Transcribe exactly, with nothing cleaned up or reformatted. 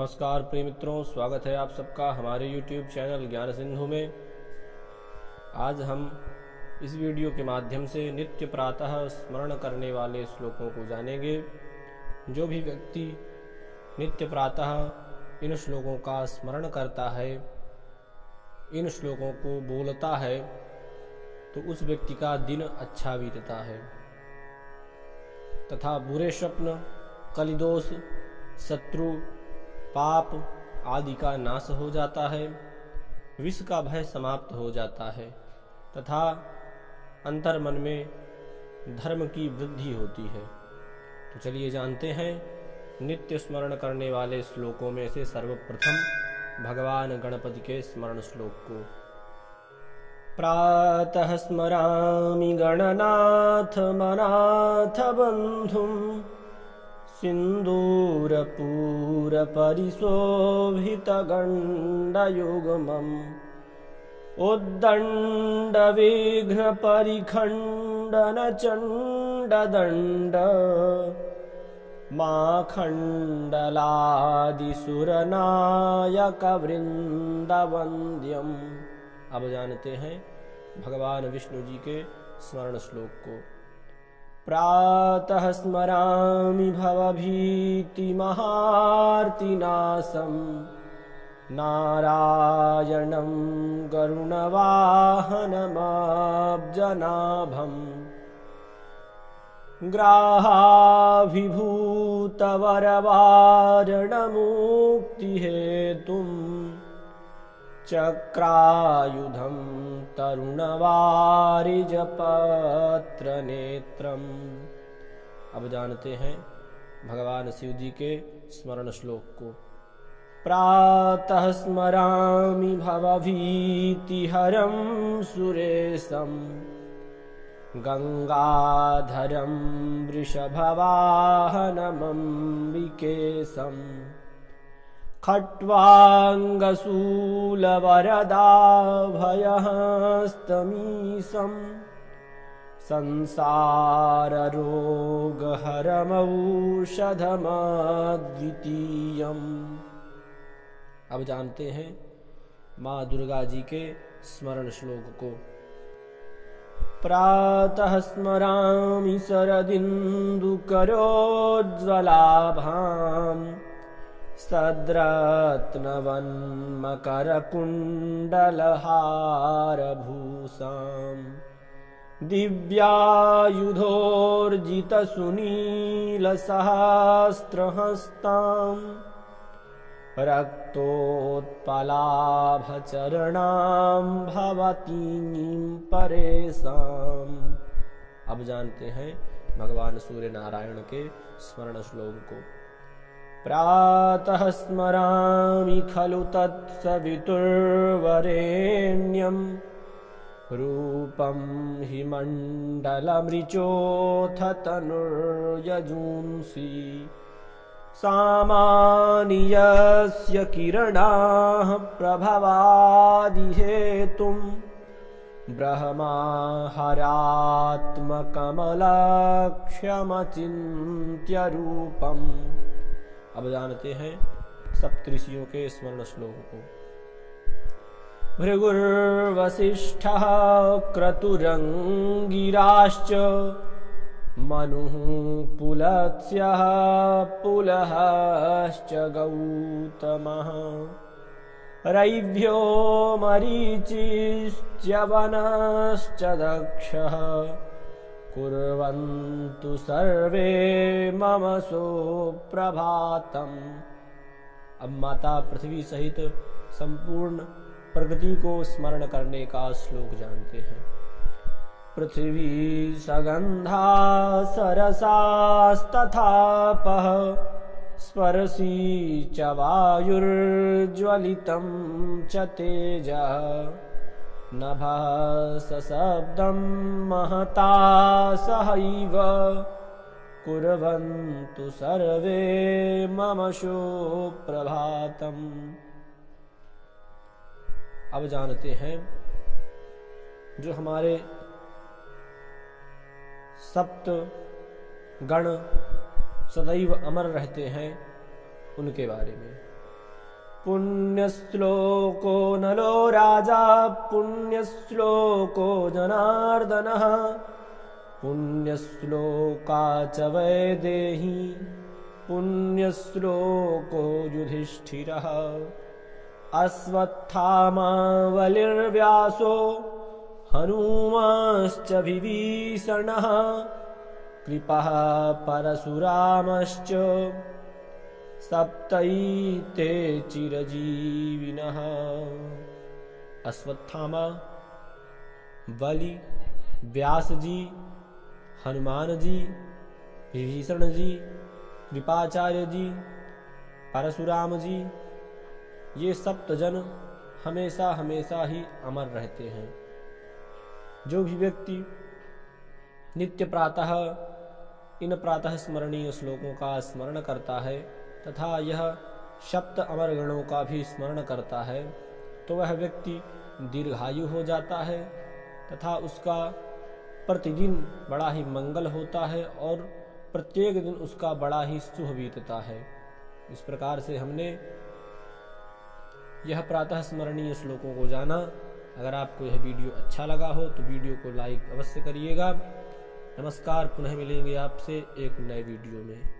नमस्कार प्रिय मित्रों, स्वागत है आप सबका हमारे यूट्यूब चैनल ज्ञान सिंधु में। आज हम इस वीडियो के माध्यम से नित्य प्रातः स्मरण करने वाले श्लोकों को जानेंगे। जो भी व्यक्ति नित्य प्रातः इन श्लोकों का स्मरण करता है, इन श्लोकों को बोलता है, तो उस व्यक्ति का दिन अच्छा बीतता है तथा बुरे स्वप्न, कलिदोष, शत्रु, पाप आदि का नाश हो जाता है, विष का भय समाप्त हो जाता है तथा अंतर मन में धर्म की वृद्धि होती है। तो चलिए जानते हैं नित्य स्मरण करने वाले श्लोकों में से सर्वप्रथम भगवान गणपति के स्मरण श्लोक को। प्रातः स्मरामि गणनाथ मनाथ बंधुं सिंदूर पूर परिशोभित गंडयुग्मम् उद्दंड विघ्न परिखंडन चंड दंड माखंडलादि सुरनायक वृंद वंद्यम। अब जानते हैं भगवान विष्णु जी के स्मरण श्लोक को। प्रातः स्मरामि भवभीति महार्तिनाशं नारायणं गरुणवाहनमब्जनाभं ग्राहाभिभूतवरवारणमुक्तिहेतुं चक्रायुधं तरुणवारिजपत्रनेत्रम्। अब जानते हैं भगवान शिव जी के स्मरण श्लोक को। प्रातः स्मरामि भवभीतिहरं सुरेशं गंगाधरं वृषभवाहनमम्बिकेशम् खट्वांगशूलवरदाभयहस्तमीशं संसाररोगहरमौषधमद्वितीयम्। अब जानते हैं माँ दुर्गा जी के स्मरण श्लोक को। प्रातः स्मरामि शरदिन्दुकरोज्ज्वलाभाम् सद्रत्नवन्मकरकुण्डलहारभूषाम् दिव्यायुधोर्जितसुनीलसहस्रहस्ताम् रक्तोत्पलाभचरणां भवतीं परेशाम्। अब जानते हैं भगवान सूर्य नारायण के स्मरण श्लोक को। प्रातः स्मरामि खलु तत्सवितुर्वरेण्यं रूपं हि मण्डलमृचोऽथ तनुर्यजूंसि सामान्यस्य किरणाः प्रभवादिहेतुं ब्रह्माहरात्मकमलक्ष्यमचिन्त्य रूपम्। अब जानते हैं सप्तऋषियों के स्मरण श्लोक को। भृगुर्वसिष्ठः क्रतुरंगिराश्च मनुः पुलत्स्यः पुलहश्च गौतमः रैभ्यो मरीचिश्च वनश्च दक्षः कुर्वन्तु सर्वे मम सुप्रभातम्। अब माता पृथ्वी सहित संपूर्ण प्रकृति को स्मरण करने का श्लोक जानते हैं। पृथ्वी सगंधा सरसास्तथापः स्पर्शी च वायुर्ज्वलितं च तेजः नभः सशब्दं महता सहैव कुर्वन्तु सर्वे मम सुप्रभातम्। अब जानते हैं जो हमारे सप्त गण सदैव अमर रहते हैं उनके बारे में। पुण्यश्लोको नलो राजा पुण्यश्लोको जनार्दनः पुण्यश्लोका च वैदेही पुण्यश्लोको युधिष्ठिरः अश्वत्थामा बलिर्व्यासो हनुमाश्च विभीषणः कृपः परशुरामश्च सप्तैते चिरजीविनः। अश्वत्थामा, बलि, व्यास जी, हनुमान जी, विभीषण जी, कृपाचार्य जी, परशुराम जी, ये सप्त जन हमेशा हमेशा ही अमर रहते हैं। जो भी व्यक्ति नित्य प्रातः इन प्रातः स्मरणीय श्लोकों का स्मरण करता है तथा यह सप्त अमर गणों का भी स्मरण करता है तो वह व्यक्ति दीर्घायु हो जाता है तथा उसका प्रतिदिन बड़ा ही मंगल होता है और प्रत्येक दिन उसका बड़ा ही शुभ बीतता है। इस प्रकार से हमने यह प्रातः स्मरणीय श्लोकों को जाना। अगर आपको यह वीडियो अच्छा लगा हो तो वीडियो को लाइक अवश्य करिएगा। नमस्कार, पुनः मिलेंगे आपसे एक नए वीडियो में।